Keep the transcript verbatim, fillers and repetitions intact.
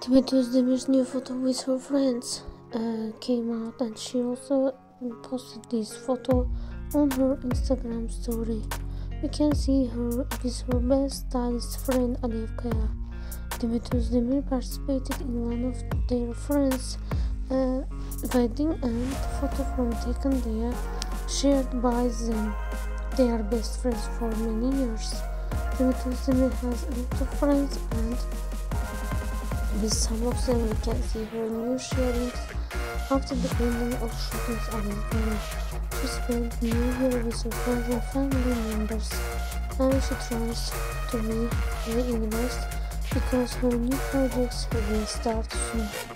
Demet Özdemir's new photo with her friends uh, came out, and she also posted this photo on her Instagram story. You can see her, it is her best stylist friend Alevkaya. Demet Özdemir participated in one of their friends' uh, wedding, and the photo from taken there shared by them. They are best friends for many years. Demet Özdemir has a lot of friends, and with some of them we can see her new sharings after the ending of shootings on Instagram. She spent New Year with her friends and family members, and she tries to be very in rest because her new projects will start soon.